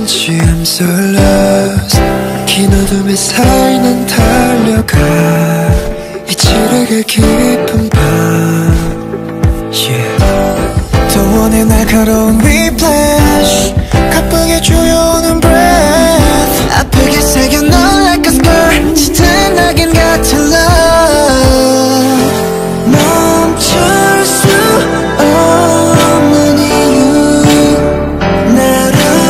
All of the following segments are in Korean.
어딘지 I'm so lost 긴 어둠의 사이 난 달려가 이 칠흑의 깊은 밤 yeah. 더 원해 날카로운 reflesh 가쁘게 조여오는 breath 아프게 새겨넣어 like a scar 짙은 낙인 같은 love 멈출 수 없는 이유 날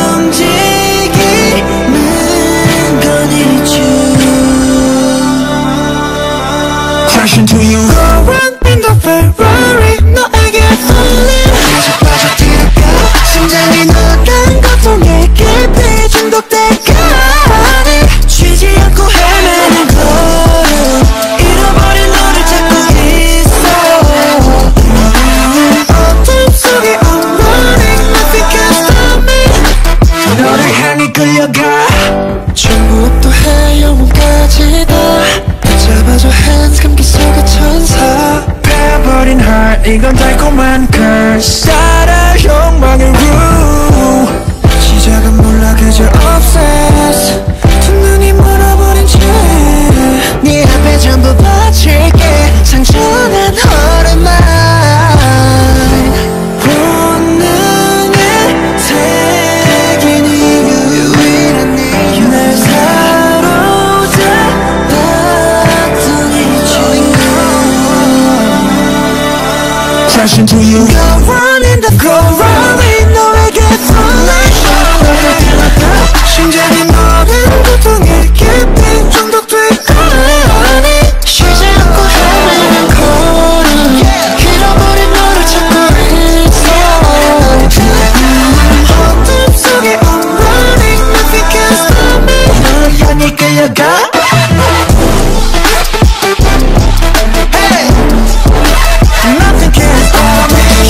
움직이는 건 있죠 Crash into you Go run in the Ferrari 너에게 falling 계속 빠져들어가 심장이 너란 고통에 깊이 중독될까 쉬지 않고 헤매는 걸음 잃어버린 너를 찾고 있어 어둠 속에 I'm running nothing can stop me 너를 향해 끌려가 전부업도 해영혼까지 다 잡아줘 hands 감기 속의 천사 패버린 heart 이건 달콤한 curse 따라 욕망의 room 시작은 몰라 그저 obsess 두 눈이 멀어버린 채 네 앞에 전부 바칠게 상처난 얼음만 본능에 새긴 이유 유일한 이유 날 사로잡았던 이 주인공 Crash into you Go running the go running 너에게 falling 심장이 너는 고통에 깊이 중독될까 쉬지 않고 헤매는 걸음 잃어버린 너를 찾고 있어 어둠 속에 I'm running nothing can stop me 널 향해 끌려가 Hey Nothing can stop me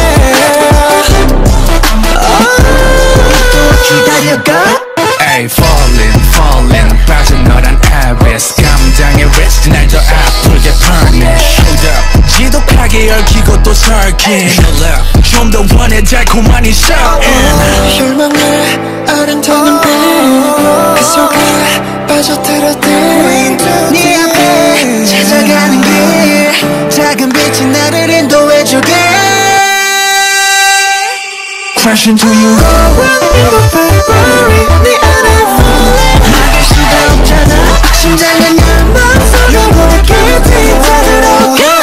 기다려가 Ay, falling 빠져너란 iris 감당의 risk 날 더 아프게 punish Hold up 지독하게 얽히고 또 설킨 좀 더 원해 달콤한 이 shouting 혈망을 아른다는 빛 그 속에 빠져들어들 네 앞에 찾아가는 길 작은 빛이 나를 인도해주게 Crash into you Go run in the Ferrari 네 안에 falling 막을 수가 없잖아 심장은 열망 속으로 깊이 찾으러 가